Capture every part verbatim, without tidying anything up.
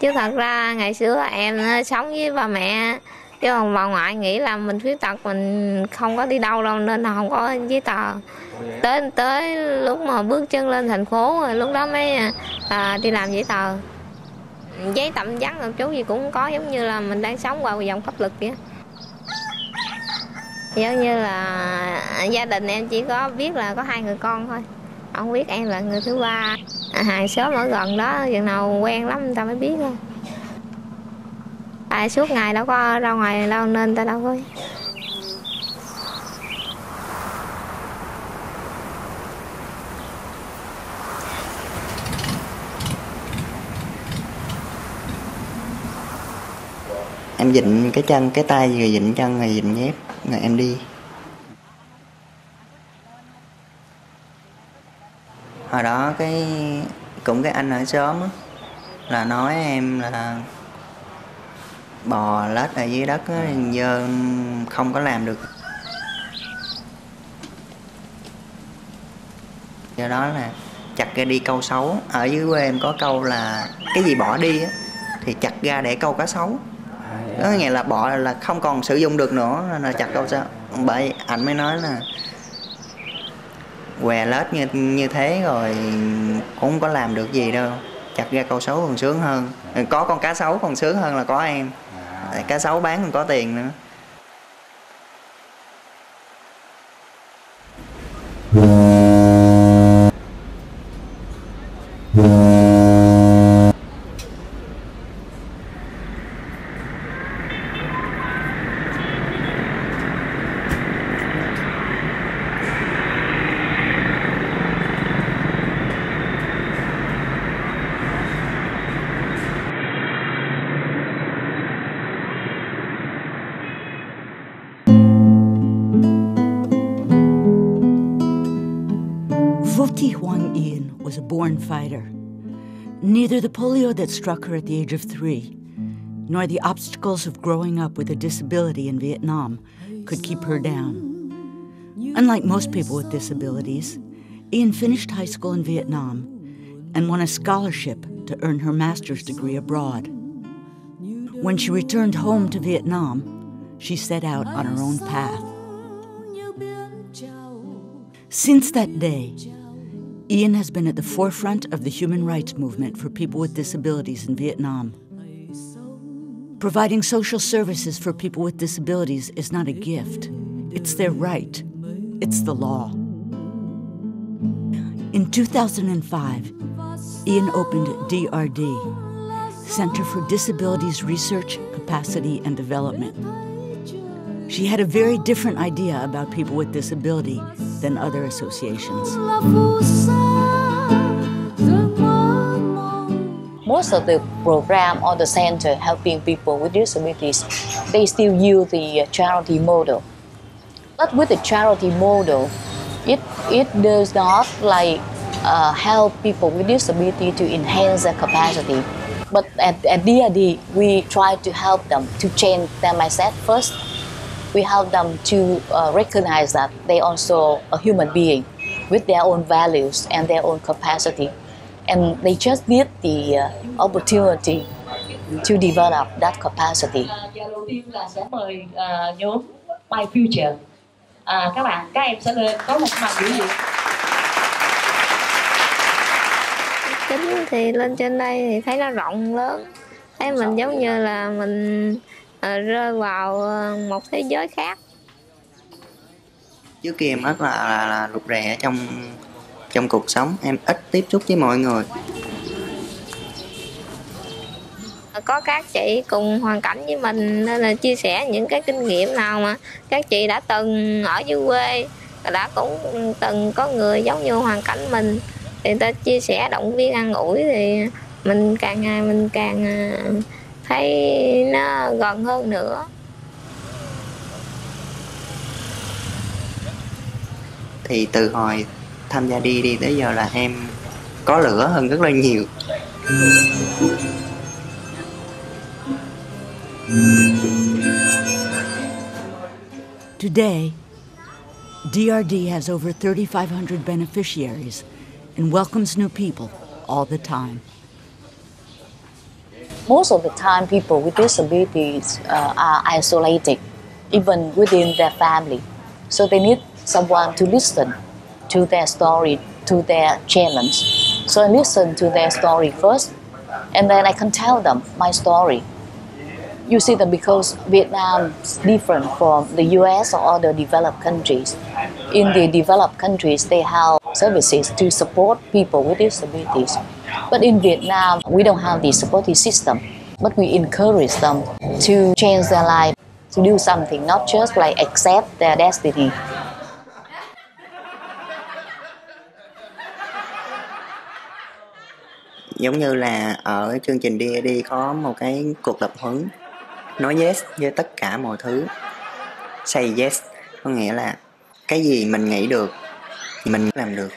Chứ thật ra ngày xưa em sống với ba mẹ, chứ còn bà ngoại nghĩ là mình khuyết tật mình không có đi đâu đâu nên là không có giấy tờ. Tới tới lúc mà bước chân lên thành phố rồi lúc đó mới à, đi làm giấy tờ. Giấy tạm vắng một chút gì cũng có, giống như là mình đang sống qua dòng pháp luật vậy. Giống như là gia đình em chỉ có biết là có hai người con thôi, không biết em là người thứ ba. À, hàng xóm ở gần đó chừng nào quen lắm người ta mới biết thôi. À, suốt ngày đâu có ra ngoài đâu nên ta đâu có. Em vịn cái chân, cái tay rồi vịn chân rồi vịn dép rồi em đi. Hồi đó cái cũng cái anh ở xóm á, là nói em là bò lết ở dưới đất á, giờ không có làm được. Do đó là chặt ra đi câu sấu. Ở dưới quê em có câu là cái gì bỏ đi á thì chặt ra để câu cá sấu. Đó nghĩa là bỏ là không còn sử dụng được nữa, nên là chặt câu sấu. Bởi anh mới nói là què lết như như thế rồi cũng không có làm được gì đâu, chặt ra câu sấu còn sướng hơn. Có con cá sấu còn sướng hơn là có em. Tại cá sấu bán còn có tiền nữa. Was a born fighter. Neither the polio that struck her at the age of three, nor the obstacles of growing up with a disability in Vietnam could keep her down. Unlike most people with disabilities, Ian finished high school in Vietnam and won a scholarship to earn her master's degree abroad. When she returned home to Vietnam, she set out on her own path. Since that day, Ian has been at the forefront of the human rights movement for people with disabilities in Vietnam. Providing social services for people with disabilities is not a gift. It's their right. It's the law. In two thousand five, Ian opened D R D, Center for Disabilities Research, Capacity and Development. She had a very different idea about people with disability than other associations. Most of the program or the center helping people with disabilities, they still use the charity model. But with the charity model, it, it does not like uh, help people with disability to enhance their capacity. But at, at D R D, we try to help them to change their mindset first. We help them to uh, recognize that they also a human being with their own values and their own capacity. And they just need the uh, opportunity to develop that capacity. Đầu tiên là sẽ mời uh, nhóm My Future. Uh, các bạn, các em sẽ lên có một màn biểu diễn. Chính thì lên trên đây thì thấy nó rộng lớn, thấy mình giống như là mình À, rơi vào một thế giới khác. Trước kia em rất là, là, là rụt rè trong trong cuộc sống, em ít tiếp xúc với mọi người. Có các chị cùng hoàn cảnh với mình nên là chia sẻ những cái kinh nghiệm nào mà các chị đã từng ở dưới quê, đã cũng từng có người giống như hoàn cảnh mình, thì ta chia sẻ động viên an ủi thì mình càng ngày mình càng thấy nó gần hơn nữa. Thì từ hồi tham gia đi đi tới giờ là em có lửa hơn rất là nhiều. Today, D R D has over thirty-five hundred beneficiaries and welcomes new people all the time. most of the time people with disabilities uh, are isolated, even within their family. So they need someone to listen to their story, to their challenge. So I listen to their story first, and then I can tell them my story. You see that because Vietnam is different from the U S or other developed countries. In the developed countries, they have services to support people with disabilities. But in Vietnam, we don't have the supporting system, but we encourage them to change their life, to do something, not just like accept their destiny. Giống như là ở chương trình đê rờ đê có một cái cuộc tập huấn nói yes với tất cả mọi thứ. Say yes có nghĩa là cái gì mình nghĩ được thì mình làm được.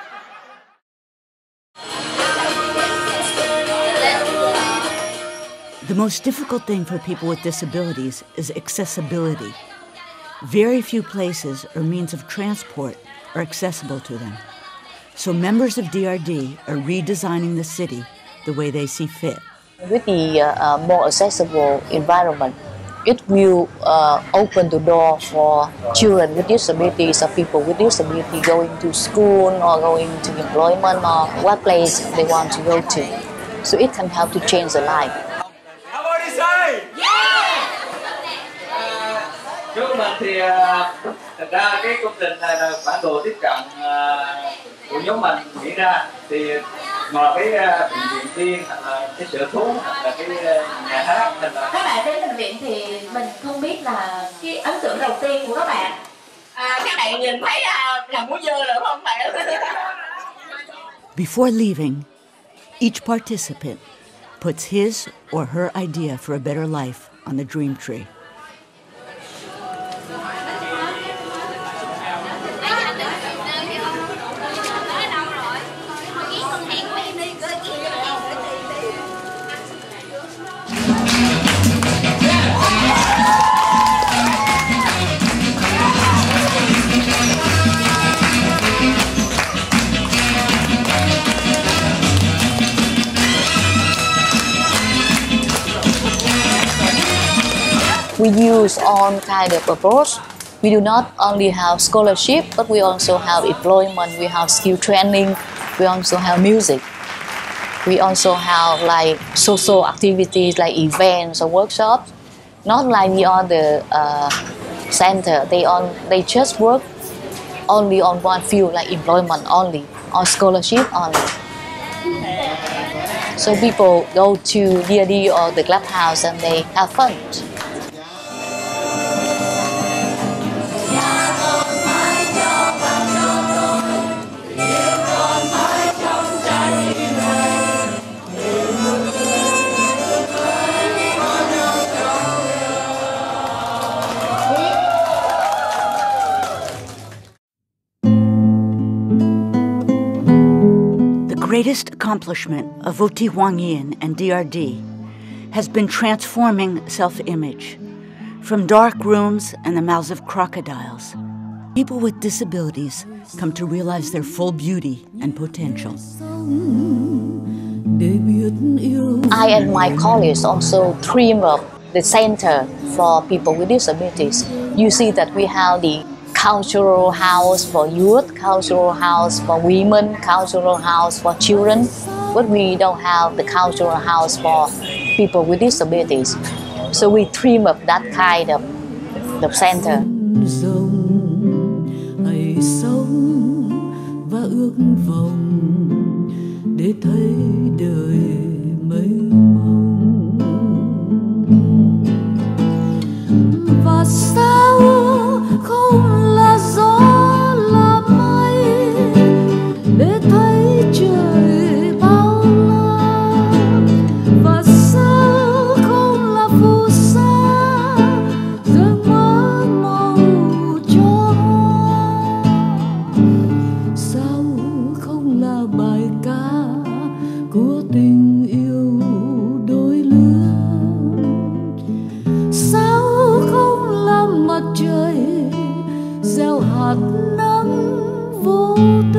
The most difficult thing for people with disabilities is accessibility. Very few places or means of transport are accessible to them. So members of D R D are redesigning the city the way they see fit. With the uh, uh, more accessible environment, it will uh, open the door for children with disabilities or people with disability going to school or going to employment or what place they want to go to. So it can help to change their life. Trước mình thì thật ra cái công trình này là bản đồ tiếp cận của nhóm mình nghĩ ra, thì ngoài cái bệnh viện tiên hoặc là cái sở thú hoặc là cái nhà hát hay là các bạn đến bệnh viện thì mình không biết là cái ấn tượng đầu tiên của các bạn. À, các bạn nhìn thấy là múa dơ rồi không phải? Before leaving, each participant puts his or her idea for a better life on the dream tree. We use all kind of approach. We do not only have scholarship, but we also have employment, we have skill training, we also have music. We also have like social activities like events or workshops. Not like the other uh, center, they on they just work only on one field like employment only or scholarship only. So people go to D R D or the clubhouse and they have fun. The greatest accomplishment of Vo Thi Huong Yin and D R D has been transforming self-image. From dark rooms and the mouths of crocodiles, people with disabilities come to realize their full beauty and potential. I and my colleagues also dream of the center for people with disabilities. You see that we have the cultural house for youth, cultural house for women, cultural house for children, but we don't have the cultural house for people with disabilities. So we dream of that kind of the center. Hãy sống và ước vọng để thấy đời mênh mông. Và sao không là gió là mây để thấy trời bao la. Và sao không là phù sa rơi mơ màu cho. Sao không là bài ca của tình yêu đôi lứa. Sao không là mặt trời gieo hạt nắng vô